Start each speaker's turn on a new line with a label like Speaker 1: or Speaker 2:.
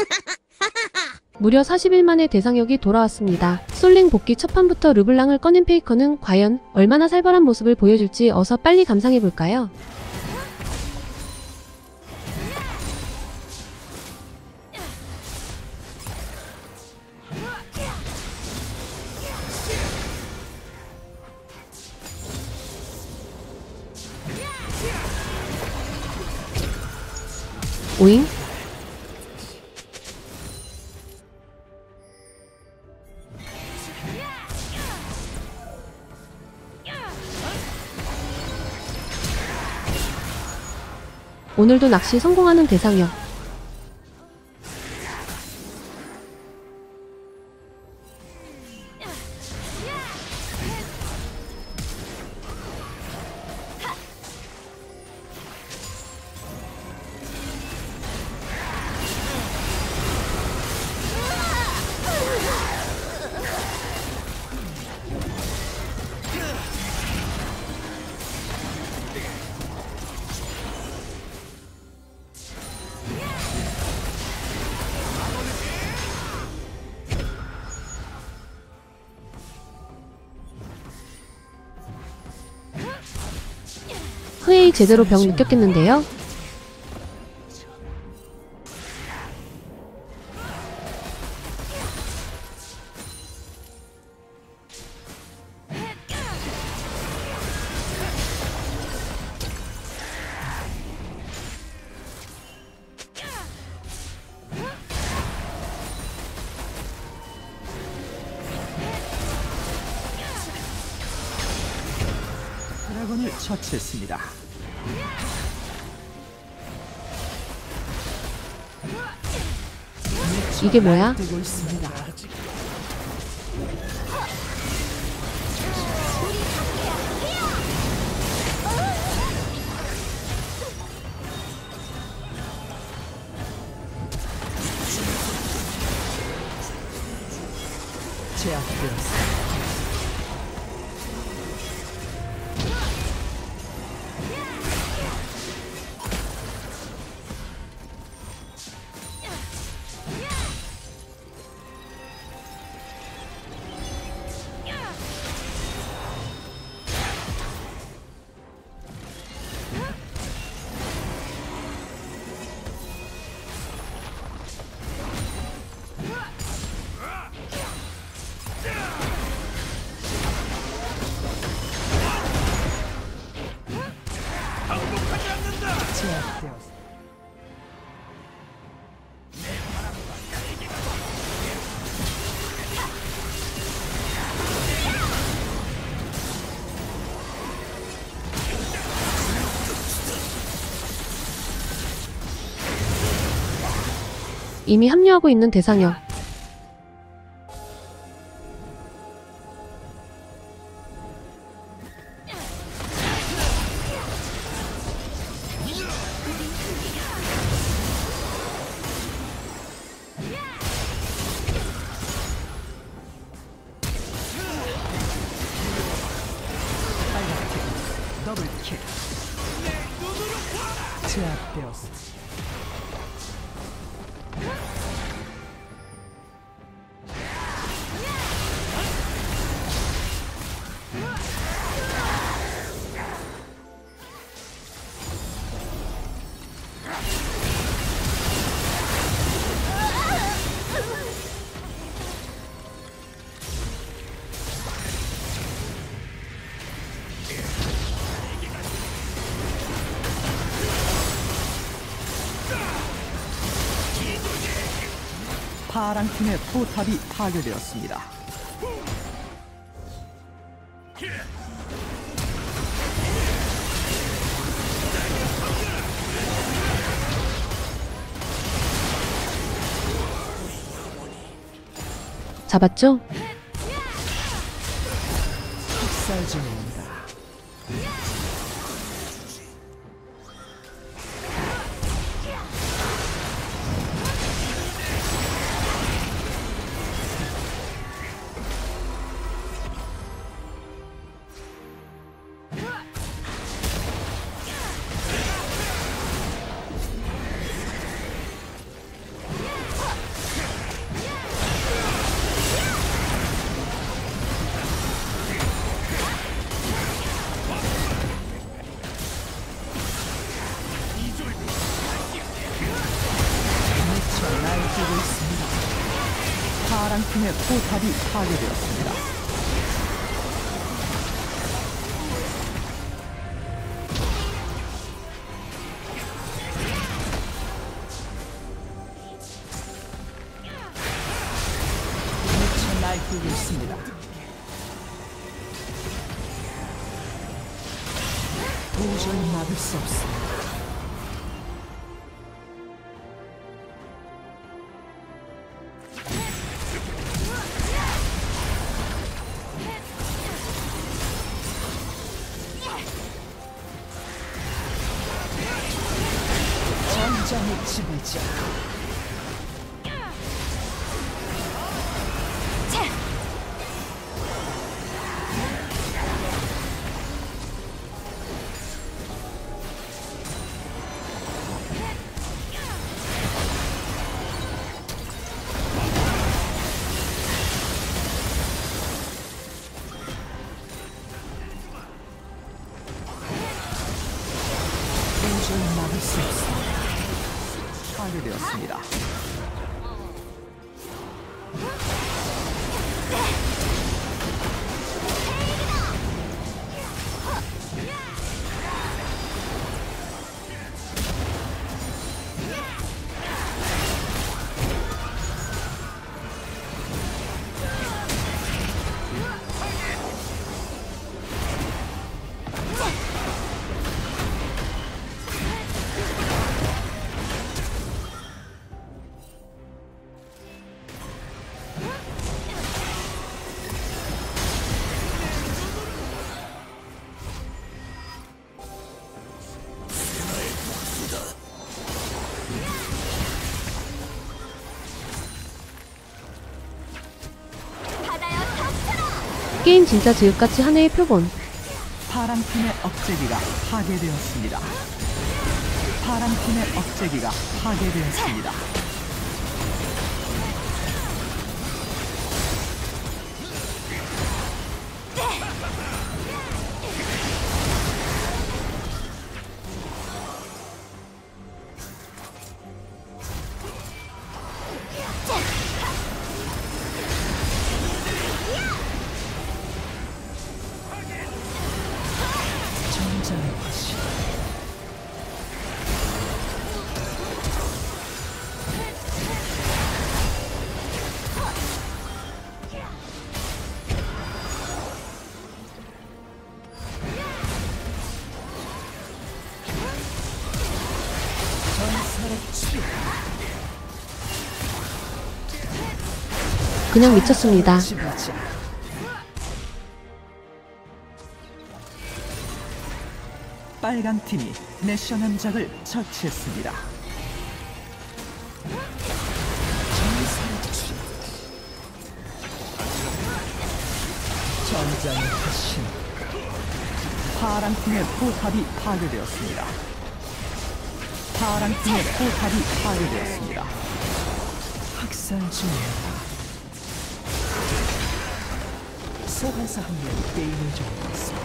Speaker 1: 무려 40일 만에 대상역이 돌아왔습니다. 솔랭 복귀 첫 판부터 르블랑을 꺼낸 페이커는 과연 얼마나 살벌한 모습을 보여줄지 어서 빨리 감상해볼까요? 오잉? 오늘도 낚시 성공하는 대상역. 흐에이 제대로 병 느꼈겠는데요?
Speaker 2: 드래곤을 처치했습니다.
Speaker 1: 이게 뭐야?
Speaker 2: 되고 있습니다. 제압되었습니다.
Speaker 1: 이미 합류하고 있는 대상역.
Speaker 2: 더블킬. 제압되었습니다. 파랑팀의 포탑이 파괴되었습니다.
Speaker 1: 잡았죠?
Speaker 2: 학살 중입니다. 팀의 포탑이 파괴되었습니다. 미쳐 날뛰고 있습니다. 도저히 막을 수 없습니다. 전장의 지배자. 도저히 막을 수 없습니다. 파괴되었습니다.
Speaker 1: 게임 진짜 지읒같이 한 해의 표본.
Speaker 2: 파랑팀의 억제기가 파괴되었습니다. 파랑팀의 억제기가 파괴되었습니다. 전장의 화신. 전설의 치.
Speaker 1: 그냥 미쳤습니다.
Speaker 2: 지배자. 빨간 팀이 내셔 남작을 처치했습니다. 전장의 화신. 파란 팀의 포탑이 파괴되었습니다. 파란 팀의 포탑이 파괴되었습니다. 학살 중입니다. 소환사 한 명이 게임을 종료했습니다.